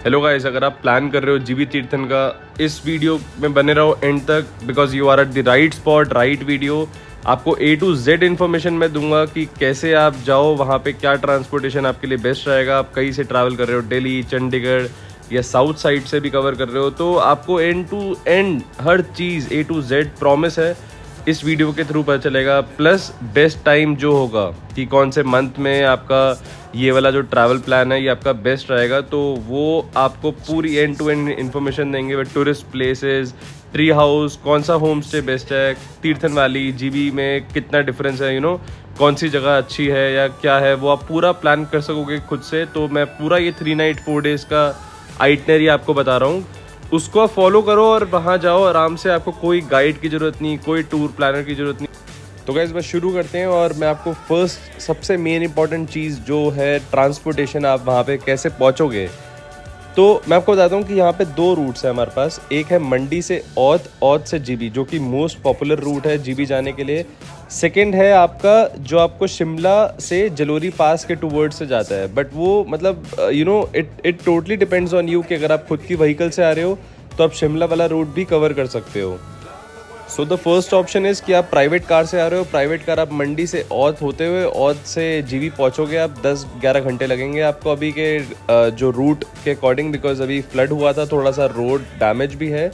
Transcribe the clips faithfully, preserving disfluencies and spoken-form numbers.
Hello guys, अगर आप plan कर रहे हो जीबी तीर्थन का, इस वीडियो में बने रहो एंड तक, because you are at the right spot, right video. आपको ए टू जेड इन्फॉर्मेशन मैं दूंगा कि कैसे आप जाओ वहाँ पे, क्या ट्रांसपोर्टेशन आपके लिए बेस्ट रहेगा। आप कहीं से ट्रैवल कर रहे हो, दिल्ली, चंडीगढ़ या साउथ साइड से भी कवर कर रहे हो, तो आपको एंड टू एंड हर चीज़ ए टू जेड प्रॉमिस है इस वीडियो के थ्रू पता चलेगा। प्लस बेस्ट टाइम जो होगा कि कौन से मंथ में आपका ये वाला जो ट्रैवल प्लान है ये आपका बेस्ट रहेगा, तो वो आपको पूरी एंड टू एंड इन्फॉर्मेशन देंगे। वे टूरिस्ट प्लेसेस, ट्री हाउस, कौन सा होम स्टे बेस्ट है, तीर्थन वैली, जीबी में कितना डिफरेंस है, यू नो कौन सी जगह अच्छी है या क्या है, वो आप पूरा प्लान कर सकोगे खुद से। तो मैं पूरा ये थ्री नाइट फोर डेज़ का आइटनरी आपको बता रहा हूँ, उसको आप फॉलो करो और वहाँ जाओ आराम से। आपको कोई गाइड की ज़रूरत नहीं, कोई टूर प्लानर की ज़रूरत नहीं। तो गाइस बस शुरू करते हैं, और मैं आपको फर्स्ट सबसे मेन इंपॉर्टेंट चीज़ जो है ट्रांसपोर्टेशन, आप वहाँ पे कैसे पहुँचोगे। तो मैं आपको बताता हूँ कि यहाँ पे दो रूट्स हैं हमारे पास। एक है मंडी से औध, औध से जीबी, जो कि मोस्ट पॉपुलर रूट है जीबी जाने के लिए। सेकंड है आपका जो आपको शिमला से जलोरी पास के टूवर्ड से जाता है, बट वो मतलब you know it it totally depends on you कि अगर आप खुद की व्हीकल से आ रहे हो तो आप शिमला वाला रूट भी कवर कर सकते हो। So the first option is कि आप प्राइवेट कार से आ रहे हो। प्राइवेट कार आप मंडी से औध होते हुए औध से जीबी पहुंचोगे, आप दस ग्यारह घंटे लगेंगे आपको अभी के जो रूट के अकॉर्डिंग, बिकॉज अभी फ्लड हुआ था, थोड़ा सा रोड डैमेज भी है।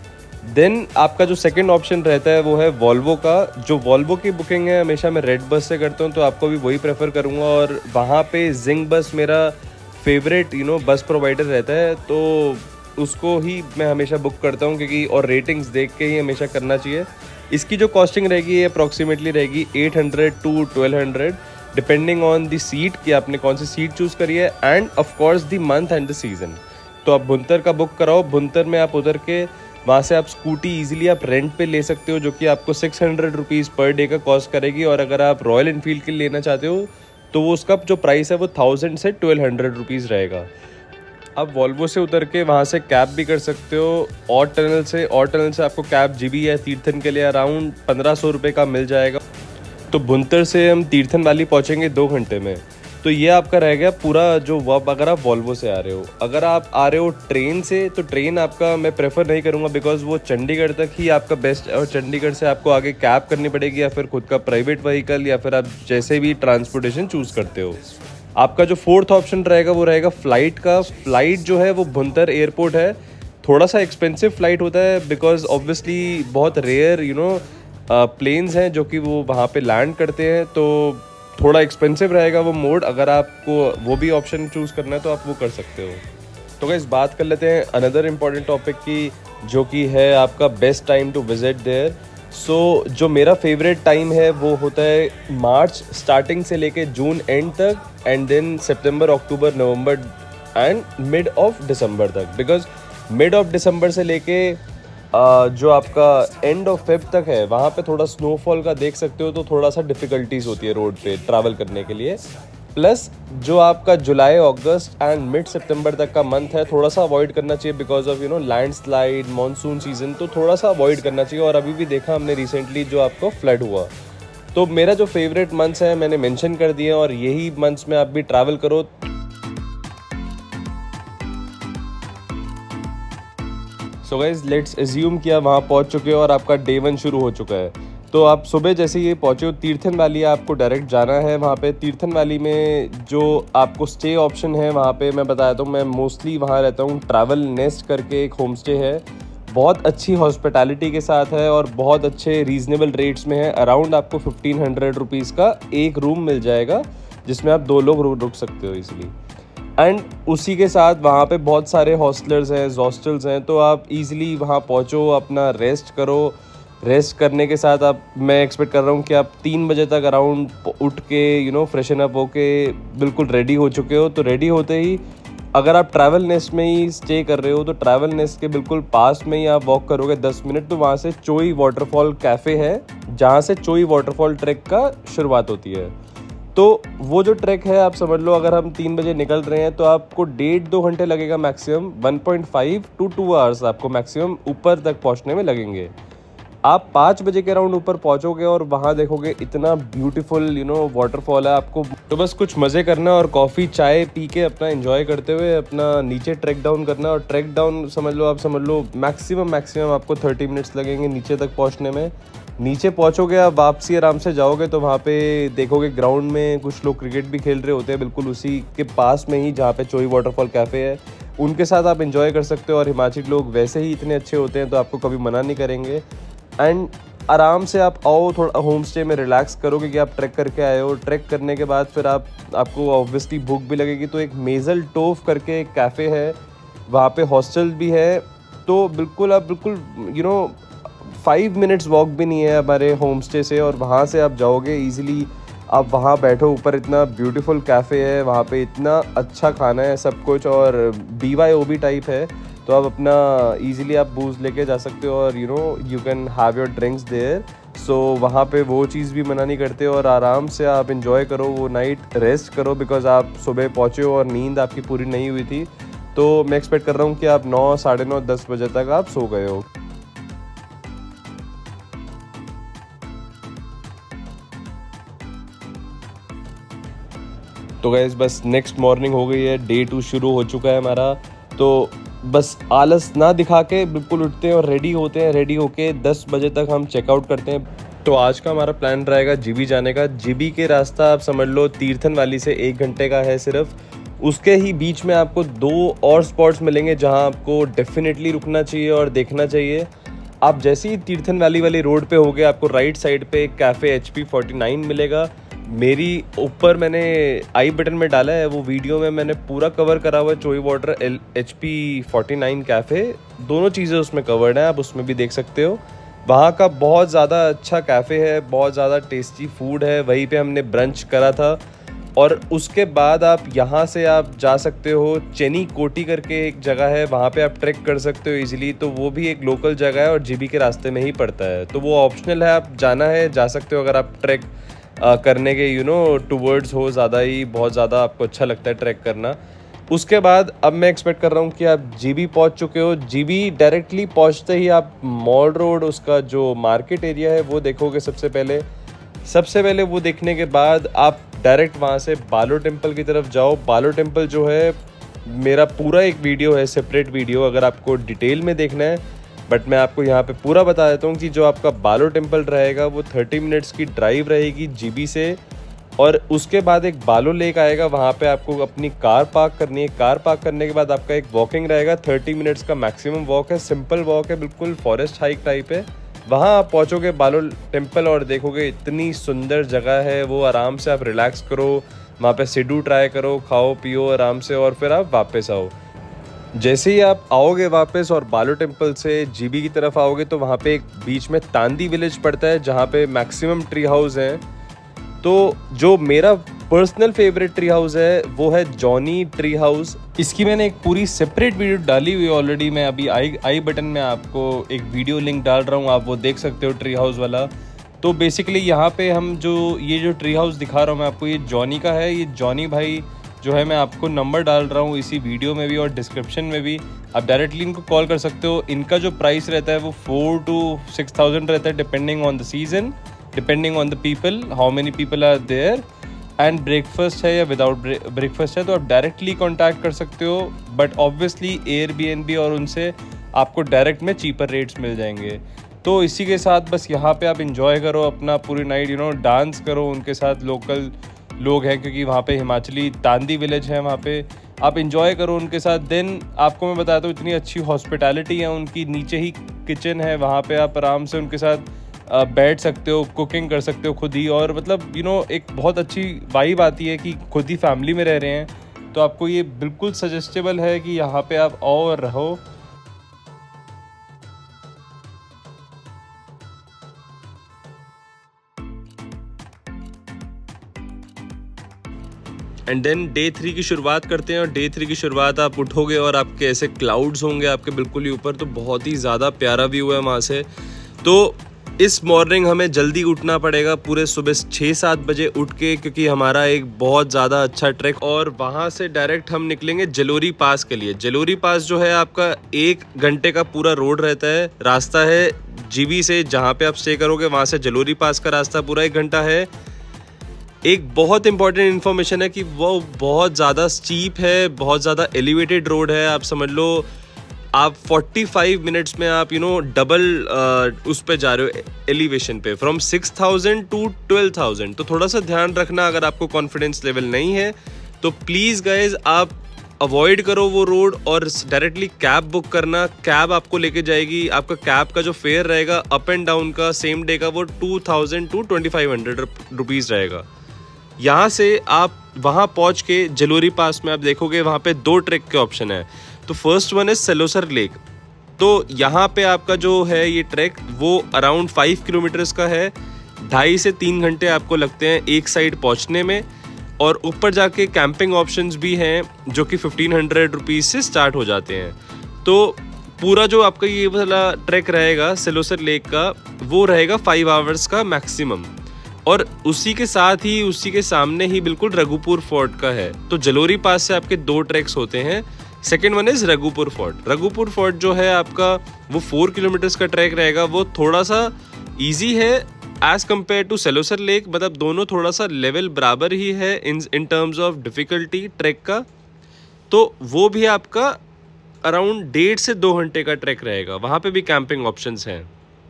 देन आपका जो सेकंड ऑप्शन रहता है वो है वॉल्वो का। जो वॉल्वो की बुकिंग है हमेशा मैं रेड बस से करता हूँ, तो आपको भी वही प्रेफर करूँगा। और वहाँ पे जिंग बस मेरा favourite you know bus provider रहता है, तो उसको ही मैं हमेशा बुक करता हूँ, क्योंकि और रेटिंग्स देख के ही हमेशा करना चाहिए। इसकी जो कॉस्टिंग रहेगी ये अप्रॉक्सीमेटली रहेगी eight hundred to twelve hundred, depending on the seat कि आपने कौन सी सीट चूज़ करी है, and of course the month and the season. तो आप भुंतर का बुक कराओ। भुंतर में आप उधर के वहाँ से आप स्कूटी ईजिली आप रेंट पे ले सकते हो, जो कि आपको six hundred rupees per day का कॉस्ट करेगी। और अगर आप रॉयल इनफील्ड के लिए लेना चाहते हो तो वो उसका जो प्राइस है वो थाउजेंड से ट्वेल्व हंड्रेड रुपीज़ रहेगा। आप वॉल्वो से उतर के वहाँ से कैब भी कर सकते हो। और टनल से और टनल से आपको कैब जीबी या तीर्थन के लिए अराउंड पंद्रह सौ रुपये का मिल जाएगा। तो भुंतर से हम तीर्थन वैली पहुँचेंगे दो घंटे में। तो ये आपका रह गया पूरा जो वब, अगर आप वॉल्वो से आ रहे हो। अगर आप आ रहे हो ट्रेन से, तो ट्रेन आपका मैं प्रेफर नहीं करूँगा, बिकॉज वो चंडीगढ़ तक ही आपका बेस्ट है, और चंडीगढ़ से आपको आगे कैब करनी पड़ेगी या फिर खुद का प्राइवेट व्हीकल, या फिर आप जैसे भी ट्रांसपोर्टेशन चूज़ करते हो। आपका जो फोर्थ ऑप्शन रहेगा वो रहेगा फ़्लाइट का। फ़्लाइट जो है वो भुंतर एयरपोर्ट है, थोड़ा सा एक्सपेंसिव फ़्लाइट होता है, बिकॉज ऑब्वियसली बहुत रेयर यू नो प्लेन्स हैं जो कि वो वहाँ पे लैंड करते हैं, तो थोड़ा एक्सपेंसिव रहेगा वो मोड। अगर आपको वो भी ऑप्शन चूज़ करना है तो आप वो कर सकते हो। तो गाइस बात कर लेते हैं अनदर इम्पॉर्टेंट टॉपिक की, जो कि है आपका best time to visit there. So so, जो मेरा फेवरेट टाइम है वो होता है मार्च स्टार्टिंग से लेके जून एंड तक, एंड देन सितंबर, अक्टूबर, नवंबर एंड मिड ऑफ दिसंबर तक। बिकॉज मिड ऑफ दिसंबर से लेके uh, जो आपका एंड ऑफ फेब तक है वहाँ पे थोड़ा स्नोफॉल का देख सकते हो, तो थोड़ा सा डिफ़िकल्टीज होती है रोड पे ट्रैवल करने के लिए। प्लस जो आपका जुलाई, अगस्त एंड मिड सितंबर तक का मंथ है थोड़ा सा अवॉइड करना चाहिए, because of you know landslide, monsoon season, तो थोड़ा सा अवॉइड करना चाहिए। और अभी भी देखा हमने रिसेंटली जो आपको फ्लड हुआ। तो मेरा जो फेवरेट मंथ्स है मैंने मेंशन कर दिए, और यही मंथ्स में आप भी ट्रैवल करो। सो गाइज लेट्स एज्यूम कि आप वहाँ पहुँच चुके हो और आपका डे वन शुरू हो चुका है। तो आप सुबह जैसे ये पहुँचे हो तीर्थन वैली, आपको डायरेक्ट जाना है वहाँ पे। तीर्थन वैली में जो आपको स्टे ऑप्शन है वहाँ पे मैं बताया हूँ, मैं मोस्टली वहाँ रहता हूँ। ट्रैवल नेस्ट करके एक होम स्टे है, बहुत अच्छी हॉस्पिटैलिटी के साथ है और बहुत अच्छे रीजनेबल रेट्स में है। अराउंड आपको फिफ्टीन हंड्रेड रुपीज़ का एक रूम मिल जाएगा, जिसमें आप दो लोग रुक सकते हो इजीली। एंड उसी के साथ वहाँ पे बहुत सारे हॉस्टलर्स हैं, हॉस्टल्स हैं, तो आप इजीली वहाँ पहुँचो, अपना रेस्ट करो। रेस्ट करने के साथ आप, मैं एक्सपेक्ट कर रहा हूँ कि आप तीन बजे तक अराउंड उठ के यू नो फ्रेशन अप होके बिल्कुल रेडी हो चुके हो। तो रेडी होते ही अगर आप ट्रैवल नेस्ट में ही स्टे कर रहे हो तो ट्रैवल नेस्ट के बिल्कुल पास में ही आप वॉक करोगे दस मिनट, तो वहाँ से चोई वाटरफॉल कैफ़े है, जहाँ से चोई वाटरफॉल ट्रैक का शुरुआत होती है। तो वो जो ट्रैक है आप समझ लो, अगर हम तीन बजे निकल रहे हैं तो आपको डेढ़ दो घंटे लगेगा maximum, one point five to two hours आपको मैक्सिमम ऊपर तक पहुँचने में लगेंगे। आप पाँच बजे के अराउंड ऊपर पहुंचोगे और वहाँ देखोगे इतना ब्यूटीफुल यू नो वाटरफॉल है आपको। तो बस कुछ मज़े करना और कॉफ़ी चाय पी के अपना एंजॉय करते हुए अपना नीचे ट्रैक डाउन करना। और ट्रैक डाउन समझ लो आप समझ लो मैक्सिमम मैक्सिमम आपको थर्टी मिनट्स लगेंगे नीचे तक पहुँचने में। नीचे पहुँचोगे आप वापसी आराम से जाओगे तो वहाँ पे देखोगे ग्राउंड में कुछ लोग क्रिकेट भी खेल रहे होते हैं बिल्कुल उसी के पास में ही जहाँ पे चोई वाटरफॉल कैफ़े है, उनके साथ आप एंजॉय कर सकते हो। और हिमाचली लोग वैसे ही इतने अच्छे होते हैं तो आपको कभी मना नहीं करेंगे। एंड आराम से आप आओ, थोड़ा होम स्टे में रिलैक्स करो क्योंकि आप ट्रैक करके आए हो। ट्रैक करने के बाद फिर आप आपको ऑब्वियसली भूख भी लगेगी, तो एक मेज़ल टोफ करके एक कैफ़े है, वहाँ पे हॉस्टल भी है। तो बिल्कुल आप बिल्कुल you know five minutes walk भी नहीं है हमारे होम स्टे से, और वहाँ से आप जाओगे ईजिली। आप वहाँ बैठो, ऊपर इतना ब्यूटीफुल कैफ़े है, वहाँ पे इतना अच्छा खाना है सब कुछ, और B Y O B type है, तो आप अपना इजीली आप बूज लेके जा सकते हो और you know you can have your drinks there. So वहाँ पे वो चीज़ भी मना नहीं करते और आराम से आप इंजॉय करो, वो नाइट रेस्ट करो बिकॉज आप सुबह पहुँचे हो और नींद आपकी पूरी नहीं हुई थी। तो मैं एक्सपेक्ट कर रहा हूँ कि आप नौ साढ़े नौ दस बजे तक आप सो गए हो। तो गाइस बस नेक्स्ट मॉर्निंग हो गई है, डे टू शुरू हो चुका है हमारा। तो बस आलस ना दिखा के बिल्कुल उठते हैं और रेडी होते हैं। रेडी होके दस बजे तक हम चेकआउट करते हैं। तो आज का हमारा प्लान रहेगा जीबी जाने का। जीबी के रास्ता आप समझ लो तीर्थन वाली से एक घंटे का है सिर्फ। उसके ही बीच में आपको दो और स्पॉट्स मिलेंगे जहां आपको डेफिनेटली रुकना चाहिए और देखना चाहिए। आप जैसे ही तीर्थन वैली वाली रोड पे होगे आपको राइट साइड पे एक cafe H P forty nine मिलेगा। मेरी ऊपर मैंने आई बटन में डाला है, वो वीडियो में मैंने पूरा कवर करा हुआ है Chhoie water L H P forty nine cafe, दोनों चीज़ें उसमें कवर्ड हैं, आप उसमें भी देख सकते हो। वहाँ का बहुत ज़्यादा अच्छा कैफ़े है, बहुत ज़्यादा टेस्टी फूड है, वहीं पे हमने ब्रंच करा था। और उसके बाद आप यहाँ से आप जा सकते हो, चेनी कोटी करके एक जगह है, वहाँ पे आप ट्रैक कर सकते हो इजीली। तो वो भी एक लोकल जगह है और जीबी के रास्ते में ही पड़ता है, तो वो ऑप्शनल है, आप जाना है जा सकते हो अगर आप ट्रैक Uh, करने के यू नो टूवर्ड्स हो, ज़्यादा ही बहुत ज़्यादा आपको अच्छा लगता है ट्रैक करना। उसके बाद अब मैं एक्सपेक्ट कर रहा हूँ कि आप जीबी पहुँच चुके हो। जीबी डायरेक्टली पहुँचते ही आप मॉल रोड, उसका जो मार्केट एरिया है वो देखोगे सबसे पहले। सबसे पहले वो देखने के बाद आप डायरेक्ट वहाँ से बालो टेम्पल की तरफ जाओ। बालो टेम्पल जो है मेरा पूरा एक वीडियो है, सेपरेट वीडियो, अगर आपको डिटेल में देखना है, बट मैं आपको यहाँ पे पूरा बता देता हूँ कि जो आपका बालो टेम्पल रहेगा वो थर्टी मिनट्स की ड्राइव रहेगी जीबी से। और उसके बाद एक बालो लेक आएगा, वहाँ पे आपको अपनी कार पार्क करनी है। कार पार्क करने के बाद आपका एक वॉकिंग रहेगा, थर्टी मिनट्स का मैक्सिमम वॉक है, सिंपल वॉक है, बिल्कुल फॉरेस्ट हाइक टाइप है। वहाँ आप पहुँचोगे बालो टेम्पल और देखोगे इतनी सुंदर जगह है वो। आराम से आप रिलैक्स करो, वहाँ पे सिडू ट्राई करो, खाओ पियो आराम से, और फिर आप वापस आओ। जैसे ही आप आओगे वापस और बालो टेम्पल से जीबी की तरफ आओगे तो वहाँ पे एक बीच में तांदी विलेज पड़ता है जहाँ पे मैक्सिमम ट्री हाउस हैं। तो जो मेरा पर्सनल फेवरेट ट्री हाउस है वो है जॉनी ट्री हाउस। इसकी मैंने एक पूरी सेपरेट वीडियो डाली हुई है ऑलरेडी, मैं अभी आई आई बटन में आपको एक वीडियो लिंक डाल रहा हूँ, आप वो देख सकते हो ट्री हाउस वाला। तो बेसिकली यहाँ पे हम जो ये जो ट्री हाउस दिखा रहा हूँ मैं आपको, ये जॉनी का है। ये जॉनी भाई जो है, मैं आपको नंबर डाल रहा हूँ इसी वीडियो में भी और डिस्क्रिप्शन में भी, आप डायरेक्टली इनको कॉल कर सकते हो। इनका जो प्राइस रहता है वो फोर टू सिक्स थाउजेंड रहता है depending on the season, depending on the people, how many people are there, and breakfast है या विदाउट ब्रेकफास्ट है, तो आप डायरेक्टली कॉन्टैक्ट कर सकते हो। बट ऑब्वियसली एयरबीएनबी और उनसे आपको डायरेक्ट में चीपर रेट्स मिल जाएंगे। तो इसी के साथ बस यहाँ पे आप इंजॉय करो अपना पूरी नाइट, यू नो डांस करो उनके साथ, लोकल लोग हैं क्योंकि वहाँ पे हिमाचली तांदी विलेज है, वहाँ पे आप इंजॉय करो उनके साथ। देन आपको मैं बताता हूँ इतनी अच्छी हॉस्पिटैलिटी है उनकी, नीचे ही किचन है, वहाँ पे आप आराम से उनके साथ बैठ सकते हो, कुकिंग कर सकते हो खुद ही, और मतलब यू नो एक बहुत अच्छी वाइब आती है कि खुद ही फैमिली में रह रहे हैं। तो आपको ये बिल्कुल सजेस्टेबल है कि यहाँ पे आप आओ और रहो। एंड देन डे थ्री की शुरुआत करते हैं। और डे थ्री की शुरुआत आप उठोगे और आपके ऐसे क्लाउड्स होंगे आपके बिल्कुल ही ऊपर, तो बहुत ही ज़्यादा प्यारा व्यू है वहाँ से। तो इस मॉर्निंग हमें जल्दी उठना पड़ेगा, पूरे सुबह छः सात बजे उठ के, क्योंकि हमारा एक बहुत ज़्यादा अच्छा ट्रैक, और वहाँ से डायरेक्ट हम निकलेंगे जलोरी पास के लिए। जलोरी पास जो है आपका एक घंटे का पूरा रोड रहता है, रास्ता है जीबी से जहाँ पे आप स्टे करोगे वहाँ से जलोरी पास का रास्ता पूरा एक घंटा है। एक बहुत इंपॉर्टेंट इन्फॉर्मेशन है कि वो बहुत ज़्यादा स्टीप है, बहुत ज़्यादा एलिवेटेड रोड है। आप समझ लो आप पैंतालीस मिनट्स में आप यू नो डबल उस पे जा रहे हो एलिवेशन पे, from six thousand to twelve thousand. तो थोड़ा सा ध्यान रखना, अगर आपको कॉन्फिडेंस लेवल नहीं है तो प्लीज़ गाइज आप अवॉइड करो वो रोड और डायरेक्टली कैब बुक करना। कैब आपको लेके जाएगी, आपका कैब का जो फेयर रहेगा अप एंड डाउन का सेम डे का वो two thousand to twenty five hundred rupees रहेगा। यहाँ से आप वहाँ पहुँच के जलोरी पास में आप देखोगे वहाँ पे दो ट्रैक के ऑप्शन है। तो फर्स्ट वन है सेलोसर लेक। तो यहाँ पे आपका जो है ये ट्रैक वो अराउंड फाइव किलोमीटर्स का है। ढाई से तीन घंटे आपको लगते हैं एक साइड पहुँचने में, और ऊपर जाके कैंपिंग ऑप्शंस भी हैं जो कि फिफ्टीन हंड्रेड रुपीज़ से स्टार्ट हो जाते हैं। तो पूरा जो आपका ये वाला ट्रैक रहेगा सेलोसर लेक का वो रहेगा फाइव आवर्स का मैक्सिमम। और उसी के साथ ही उसी के सामने ही बिल्कुल रघुपुर फोर्ट का है। तो जलोरी पास से आपके दो ट्रैक्स होते हैं। Second one is Raghupur fort. Raghupur fort जो है आपका वो फोर किलोमीटर्स का ट्रैक रहेगा। वो थोड़ा सा इजी है as compared to Serolsar lake, मतलब दोनों थोड़ा सा लेवल बराबर ही है in in terms of difficulty trek का। तो वो भी आपका अराउंड डेढ़ से दो घंटे का ट्रैक रहेगा। वहाँ पे भी कैंपिंग ऑप्शंस हैं।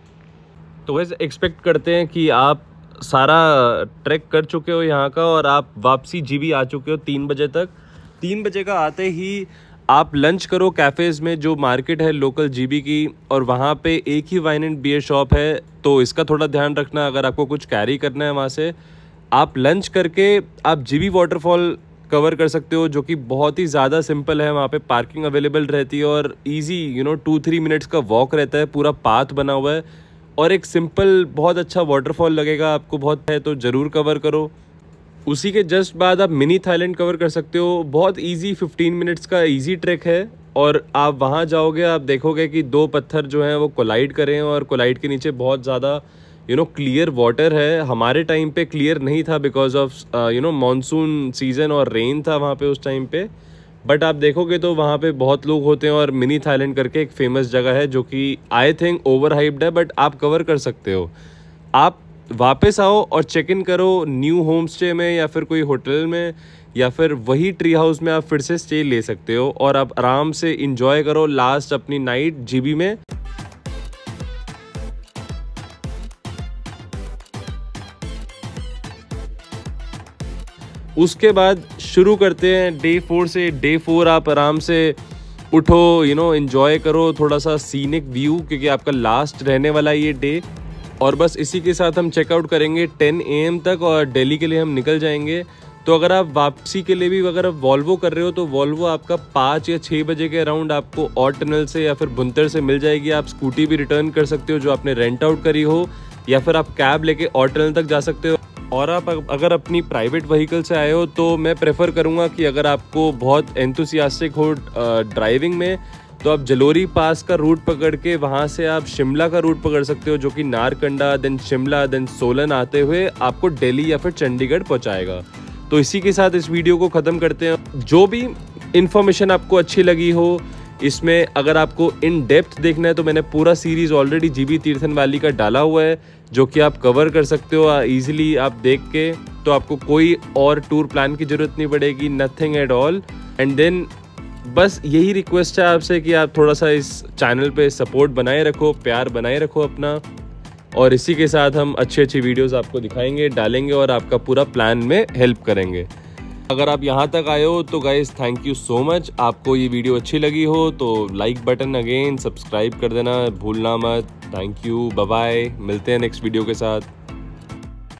तो वैसे एक्सपेक्ट करते हैं कि आप सारा ट्रैक कर चुके हो यहाँ का और आप वापसी जीबी आ चुके हो तीन बजे तक। तीन बजे का आते ही आप लंच करो कैफ़ेज़ में, जो मार्केट है लोकल जीबी की, और वहाँ पे एक ही वाइन एंड बियर शॉप है। तो इसका थोड़ा ध्यान रखना, अगर आपको कुछ कैरी करना है वहाँ से आप लंच करके आप जीबी वाटरफॉल कवर कर सकते हो, जो कि बहुत ही ज़्यादा सिंपल है। वहाँ पे पार्किंग अवेलेबल रहती है और easy you know two three minutes का वॉक रहता है, पूरा पाथ बना हुआ है और एक सिंपल बहुत अच्छा वाटरफॉल लगेगा आपको, बहुत है तो ज़रूर कवर करो। उसी के जस्ट बाद आप मिनी थाईलैंड कवर कर सकते हो। बहुत इजी फिफ्टीन मिनट्स का इजी ट्रैक है और आप वहाँ जाओगे आप देखोगे कि दो पत्थर जो हैं वो कोलाइड करें और कोलाइड के नीचे बहुत ज़्यादा यू नो क्लियर वाटर है। हमारे टाइम पे क्लियर नहीं था because of you know monsoon season और रेन था वहाँ पे उस टाइम पे, बट आप देखोगे तो वहाँ पे बहुत लोग होते हैं। और मिनी थाईलैंड करके एक फेमस जगह है जो कि आई थिंक ओवर हाइप्ड है, बट आप कवर कर सकते हो। आप वापस आओ और चेक इन करो न्यू होम स्टे में या फिर कोई होटल में या फिर वही ट्री हाउस में आप फिर से स्टे ले सकते हो और आप आराम से इंजॉय करो लास्ट अपनी नाइट जीबी में। उसके बाद शुरू करते हैं डे फोर से। डे फोर आप आराम से उठो, यू नो एंजॉय करो थोड़ा सा सीनिक व्यू, क्योंकि आपका लास्ट रहने वाला ये डे। और बस इसी के साथ हम चेकआउट करेंगे टेन ए एम तक और दिल्ली के लिए हम निकल जाएंगे। तो अगर आप वापसी के लिए भी अगर आप वॉल्वो कर रहे हो तो वॉल्वो आपका पाँच या छः बजे के अराउंड आपको और टनल से या फिर भुंतर से मिल जाएगी। आप स्कूटी भी रिटर्न कर सकते हो जो आपने रेंट आउट करी हो, या फिर आप कैब लेके और टनल तक जा सकते हो। और आप अगर अपनी प्राइवेट व्हीकल से आए हो तो मैं प्रेफर करूँगा कि अगर आपको बहुत एंथुसियास्टिक हो ड्राइविंग में तो आप जलोरी पास का रूट पकड़ के वहाँ से आप शिमला का रूट पकड़ सकते हो, जो कि नारकंडा देन शिमला देन सोलन आते हुए आपको दिल्ली या फिर चंडीगढ़ पहुँचाएगा। तो इसी के साथ इस वीडियो को ख़त्म करते हैं। जो भी इन्फॉर्मेशन आपको अच्छी लगी हो इसमें, अगर आपको इन डेप्थ देखना है तो मैंने पूरा series already Jibhi Tirthan valley का डाला हुआ है, जो कि आप कवर कर सकते हो ईजिली आप देख के। तो आपको कोई और टूर प्लान की ज़रूरत नहीं पड़ेगी, nothing at all. And then बस यही रिक्वेस्ट है आपसे कि आप थोड़ा सा इस चैनल पे सपोर्ट बनाए रखो, प्यार बनाए रखो अपना, और इसी के साथ हम अच्छी अच्छी वीडियोस आपको दिखाएंगे, डालेंगे और आपका पूरा प्लान में हेल्प करेंगे। अगर आप यहाँ तक आए हो तो guys thank you so much. आपको ये वीडियो अच्छी लगी हो तो लाइक बटन अगेन, सब्सक्राइब कर देना भूलना मत। थैंक यू, बाय बाय, मिलते हैं नेक्स्ट वीडियो के साथ।